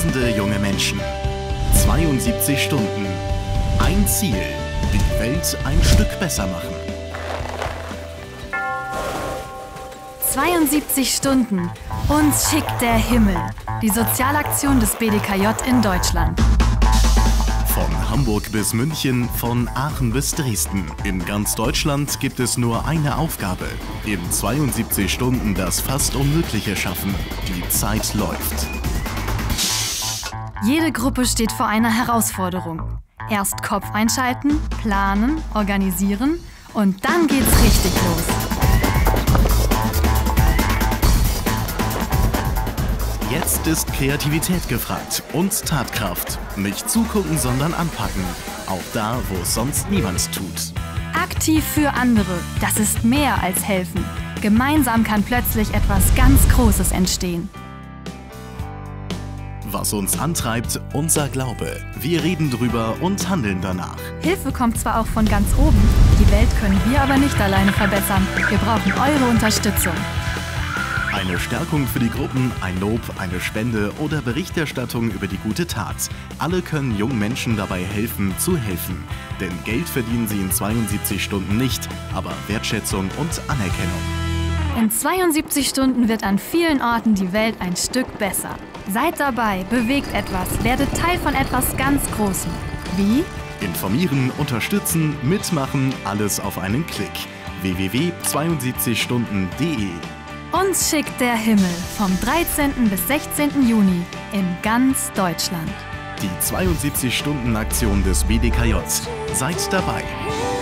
Tausende junge Menschen. 72 Stunden. Ein Ziel. Die Welt ein Stück besser machen. 72 Stunden. Uns schickt der Himmel. Die Sozialaktion des BDKJ in Deutschland. Von Hamburg bis München, von Aachen bis Dresden. In ganz Deutschland gibt es nur eine Aufgabe. In 72 Stunden das fast Unmögliche schaffen. Die Zeit läuft. Jede Gruppe steht vor einer Herausforderung. Erst Kopf einschalten, planen, organisieren und dann geht's richtig los. Jetzt ist Kreativität gefragt und Tatkraft. Nicht zugucken, sondern anpacken. Auch da, wo es sonst niemand tut. Aktiv für andere, das ist mehr als helfen. Gemeinsam kann plötzlich etwas ganz Großes entstehen. Was uns antreibt, unser Glaube. Wir reden drüber und handeln danach. Hilfe kommt zwar auch von ganz oben, die Welt können wir aber nicht alleine verbessern. Wir brauchen eure Unterstützung. Eine Stärkung für die Gruppen, ein Lob, eine Spende oder Berichterstattung über die gute Tat. Alle können jungen Menschen dabei helfen, zu helfen. Denn Geld verdienen sie in 72 Stunden nicht, aber Wertschätzung und Anerkennung. In 72 Stunden wird an vielen Orten die Welt ein Stück besser. Seid dabei, bewegt etwas, werdet Teil von etwas ganz Großem. Wie? Informieren, unterstützen, mitmachen, alles auf einen Klick. www.72stunden.de. Uns schickt der Himmel vom 13. bis 16. Juni in ganz Deutschland. Die 72-Stunden-Aktion des BDKJ. Seid dabei.